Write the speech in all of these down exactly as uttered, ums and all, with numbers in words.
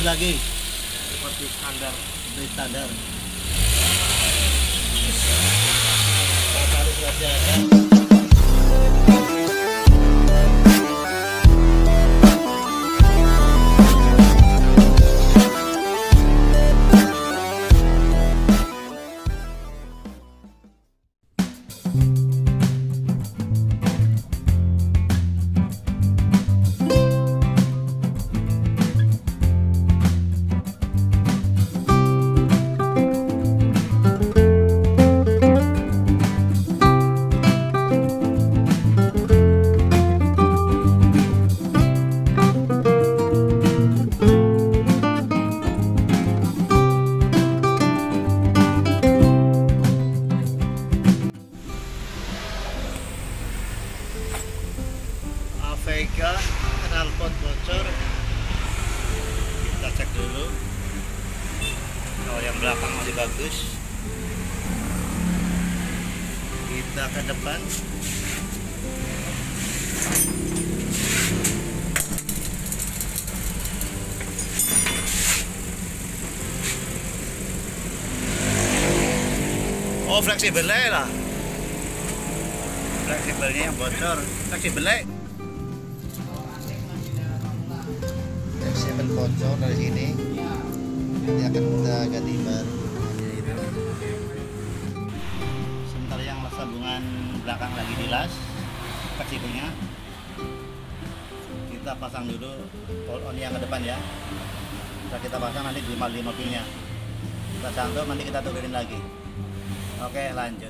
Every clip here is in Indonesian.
lagi seperti standar seperti standar. Halus masih ada. Vega knalpot bocor, kita cek dulu. Kalau yang belakang masih bagus, kita ke depan. Oh, fleksibelnya lah, fleksibelnya yang bocor, fleksibelnya fleksibel bocor dari sini. Ini akan kita ganti baru. Sebentar, yang sambungan belakang lagi dilas fleksibelnya, kita pasang dulu pull on yang ke depan ya. Setelah kita pasang, nanti di mobilnya kita sangkut, nanti kita turunin lagi. Oke, lanjut.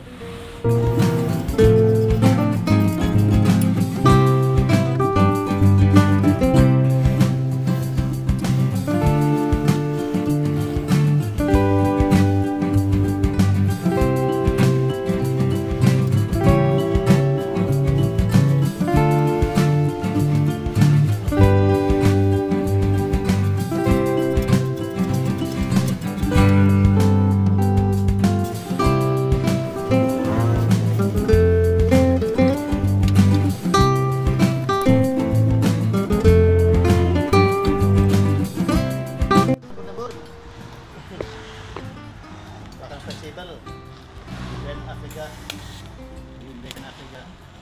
Fleksibel dan Afrika di Afrika.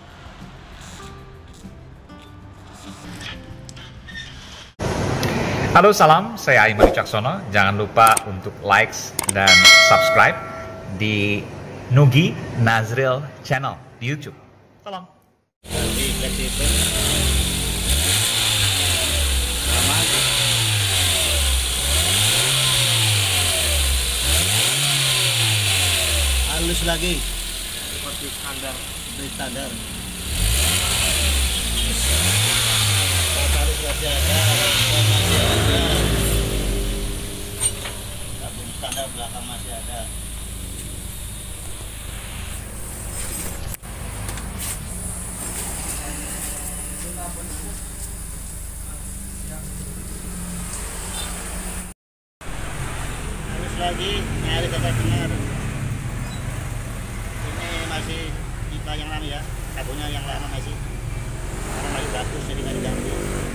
Halo, salam, saya Aiman Wicaksono. Jangan lupa untuk likes dan subscribe di Nugi Nazril Channel di YouTube. Salam. Jadi fleksibel, aman. Halus lagi seperti standar seperti standar. Halus masih ada, masih ada. Tabung standar belakang masih ada. Halus lagi, nyari sampai benar. Masih pipa yang lama ya, tabungnya yang lama masih, karena masih bagus, jadi nggak diganti.